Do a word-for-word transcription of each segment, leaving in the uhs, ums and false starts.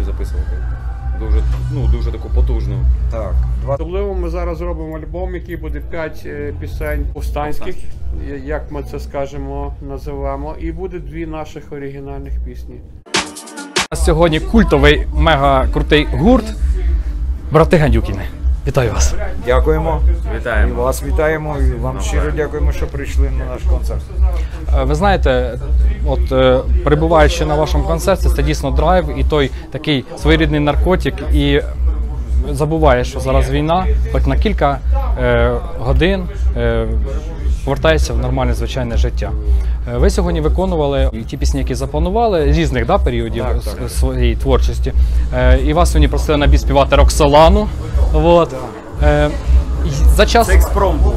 пісню записувати. Дуже, ну, дуже таку потужну. Так. Особливо ми зараз робимо альбом, який буде п'ять е, пісень повстанських, як ми це скажемо, називаємо, і буде дві наших оригінальних пісні. Сьогодні культовий, мега крутий гурт «Брати Гандюкіни». Вітаю вас. Дякуємо. Вітаємо. І вас вітаємо, і вам щиро дякуємо, що прийшли на наш концерт. Ви знаєте, от перебуваючи на вашому концерті, це дійсно драйв і той такий своєрідний наркотик, і забуваєш, що зараз війна, хоч на кілька е, годин е, повертається в нормальне звичайне життя. Ви сьогодні виконували ті пісні, які запланували, різних да, періодів так, так. своєї творчості. Е, і вас сьогодні просили на біс співати Роксолану. Вот. Е, за час... Це експром був.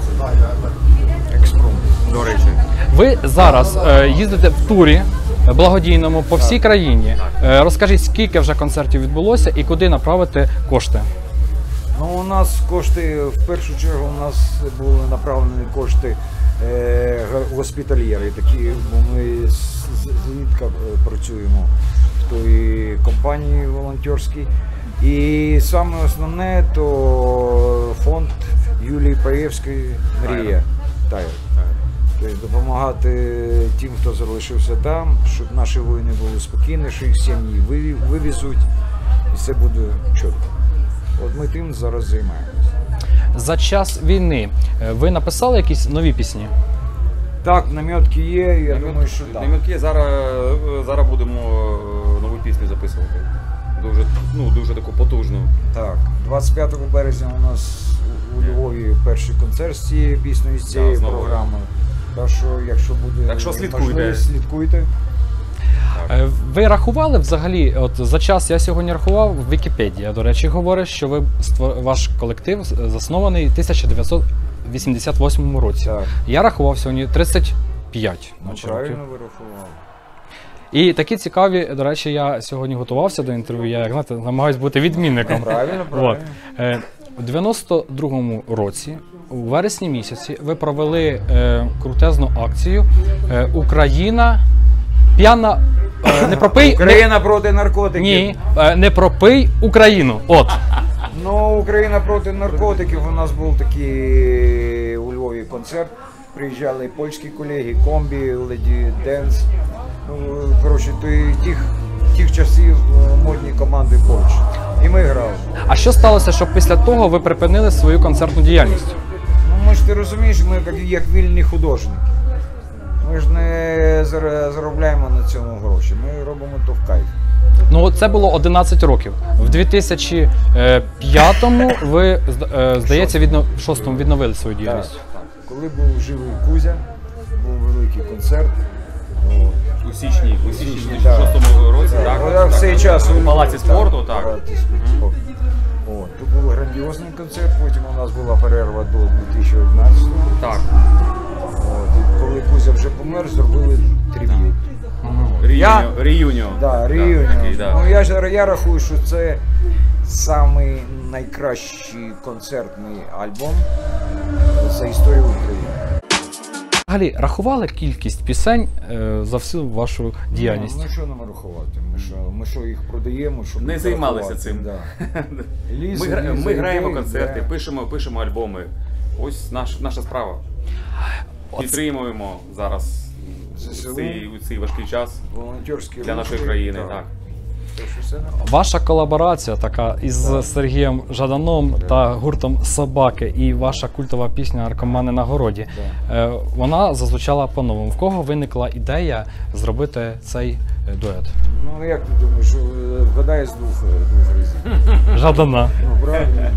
Експром. До речі. Ви зараз е, їздите в турі благодійному по всій країні. Е, розкажіть, скільки вже концертів відбулося і куди направити кошти? Ну, у нас кошти, в першу чергу, у нас були направлені кошти е, госпітальєри, такі, бо ми зрідка працюємо в той компанії волонтерській. І саме основне – то фонд Юлії Паєвської «Мрія». Тайр. Тобто допомагати тим, хто залишився там, щоб наші воїни були спокійні, що їх сім'ї вивезуть, і це буде чітко. От ми тим зараз займаємося. За час війни ви написали якісь нові пісні? Так, намітки є, я думаю, що так. Намітки, зараз, зараз будемо нову пісню записувати. Дуже, ну, дуже таку потужну. Так, двадцять п'ятого березня у нас у Львові перший концерт з цією піснею, з цією да, програмою. Так що, якщо буде так що слідкуйте. можливість, слідкуйте. Так. Ви рахували взагалі, от за час я сьогодні рахував, Вікіпедія, до речі, говорить, що ви, ваш колектив заснований в тисяча дев'ятсот вісімдесят восьмому році. Так. Я рахував сьогодні тридцять п'ять. Ну, правильно ви рахували. І такі цікаві, до речі, я сьогодні готувався до інтерв'ю, я, як знаєте, намагаюся бути відмінником. Правильно, правильно. От. У дев'яносто другому році, у вересні місяці, ви провели е, крутезну акцію е, «Україна п'яна...» е, не пропий... Україна проти наркотиків. Ні, е, не пропий Україну. От. Ну, Україна проти наркотиків. У нас був такий у Львові концерт. Приїжджали польські колеги, комбі, леді денс. Ну, коротше, тих, тих часів модні команди Польщі. І ми грали. А що сталося, що після того ви припинили свою концертну діяльність? Ну, ми ж ти розумієш, ми як, як вільні художники. Ми ж не заробляємо на цьому гроші, ми робимо то в кайф. Ну, це було одинадцять років. В дві тисячі п'ятому ви, здається, відно... в шостому відновили свою діяльність. Так, так. Коли був живий Кузя, був великий концерт. У січні, у січні дві тисячі шостому році, так? Так, так, в цей так, час у Палаці спорту, так. Палаці спорту. О, то був грандіозний концерт, потім у нас була перерва до дві тисячі одинадцятого. Так. От, і коли Кузя вже помер, зробили триб'ют. Реюніон. Да, реюніон. Ну, я, ж, я рахую, що це самий найкращий концертний альбом за історію України. Взагалі, рахували кількість пісень е, за всю вашу діяльність? Ну, ну що нам рахувати? Ми що, ми що їх продаємо? Щоб Не займалися цим. Да. Лізу, ми, лізу, ми граємо ідеї, концерти, да. пишемо, пишемо альбоми. Ось наш, наша справа. Підтримуємо зараз у цей, у цей важкий час для нашої країни. Так. Так. Ваша колаборація така із так. Сергієм Жаданом так. та гуртом «Собаки» і ваша культова пісня «Наркомани на городі», так. вона зазвучала по-новому. В кого виникла ідея зробити цей дует? Ну, як ти думаєш, вгадає з двох, двох разів? Жадана. Ну, правильно.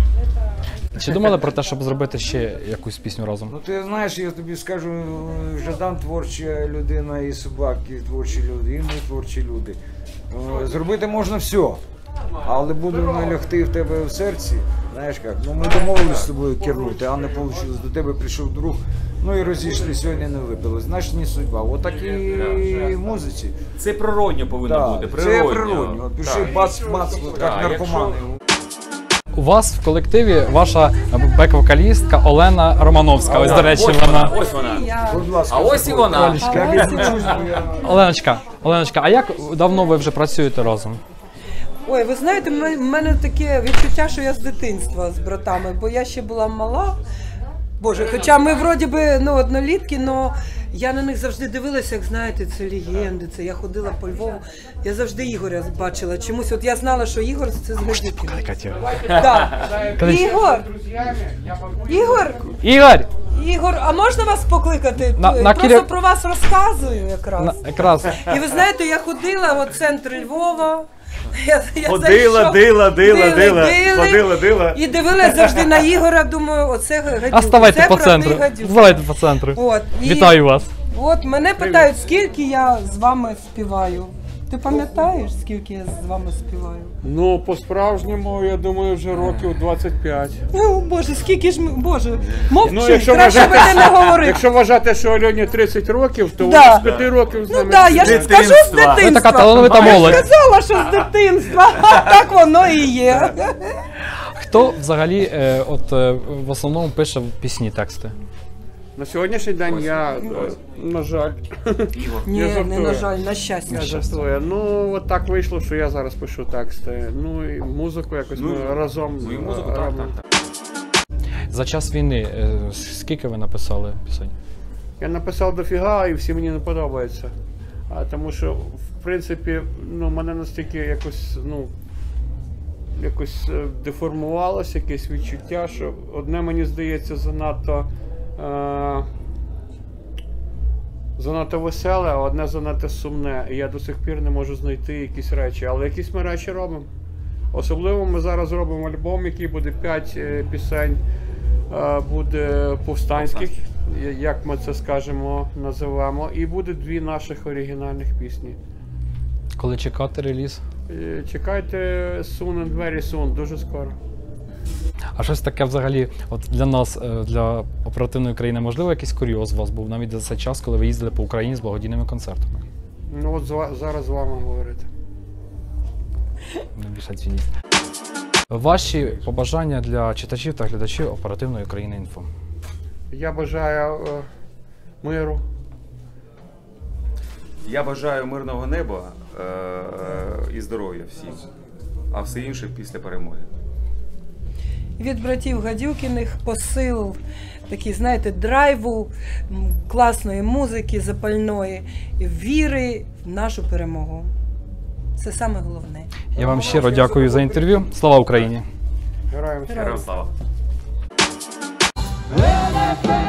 Чи думали про те, щоб зробити ще якусь пісню разом? Ну, ти знаєш, я тобі скажу, Жадан творча людина, і Собаки творчі люди, і ми творчі люди. Зробити можна все, але буде налягти в тебе в серці, знаєш як, ну ми домовилися з тобою кернути, а не вийшло, до тебе прийшов друг, ну і розійшли, сьогодні не випили, значить не судьба, отак і в музиці. Це природньо повинно да, бути, природньо. Це природньо, от пиши бац-бац, як наркомани. У вас в колективі ваша бек-вокалістка Олена Романовська. Ось, до речі, ось вона. Ось вона. Будь ласка, а ось і вона. Оленочка, Оленочка, а як давно ви вже працюєте разом? Ой, ви знаєте, в мене таке відчуття, що я з дитинства з братами, бо я ще була мала. Боже, хоча ми вроді би ну, однолітки, але я на них завжди дивилася, як знаєте, це легенди, це я ходила по Львову, я завжди Ігоря бачила чомусь. От я знала, що Ігор це з Гадюкіна. Да. Ігор! Ігор! Ігор! Ігор, а можна вас покликати? На, на Просто кілі... про вас розказую якраз. На, якраз. І ви знаєте, я ходила в центр Львова. Я, я Ходила, зайшов, дила, дила, дили, дила, дили, ходила, дила. І дивилась завжди на Ігора, думаю, оце Гадюк. Оставайте це по правдивий центру. Гадюк. Оставайте по центру. От, і, Вітаю вас. От мене питають, скільки я з вами співаю. Ти пам'ятаєш, скільки я з вами співаю? Ну, по-справжньому, я думаю, вже років двадцять п'ять. О, Боже, скільки ж ми, Боже, мовчи, Ну, якщо краще би вважати, ти не говорив. якщо вважати, що Альоні тридцять років, то Да. вона з п'яти років з Ну нами. так, да, я ж Дитинства. скажу з Ви дитинства. така талановита Я ж молодь. сказала, що з дитинства. Так воно і є. Хто взагалі е, от, е, в основному пише пісні, тексти? На сьогоднішній день я, е, на жаль, Ні, Я не жартую. на жаль, на щастя. я жартую. Ну, от так вийшло, що я зараз пишу тексти. Ну і музику якось Ну, ми разом Ну і музику, е, так, робимо. так, так. За час війни е, скільки ви написали пісень? Я написав дофіга і всі мені не подобаються. А, тому що, в принципі, ну, мене настільки якось, ну, якось е, деформувалося, якесь відчуття, що одне мені здається занадто, е, занадто веселе, а одне занадто сумне. І я до сих пір не можу знайти якісь речі. Але якісь ми речі робимо. Особливо ми зараз робимо альбом, який буде п'ять е, пісень, е, буде повстанських, як ми це скажемо, називаємо, і буде дві наших оригінальних пісні. Коли чекати реліз? Е, Чекайте soon and very soon, дуже скоро. А щось таке взагалі, от для нас, е, для оперативної країни, можливо, якийсь курйоз у вас був навіть за цей час, коли ви їздили по Україні з благодійними концертами? Ну от з- зараз з вами говорити. Не більше цінність. Ваші побажання для читачів та глядачів оперативної країни інфо. Я бажаю е, миру, Я бажаю мирного неба е- е- і здоров'я всім, а все інше після перемоги. Від братів Гадюкіних посил, такий, знаєте, драйву, м, класної музики, запальної, віри в нашу перемогу. Це саме головне. Я вам щиро дякую за інтерв'ю. Слава Україні! героям слава. Героям слава! Героям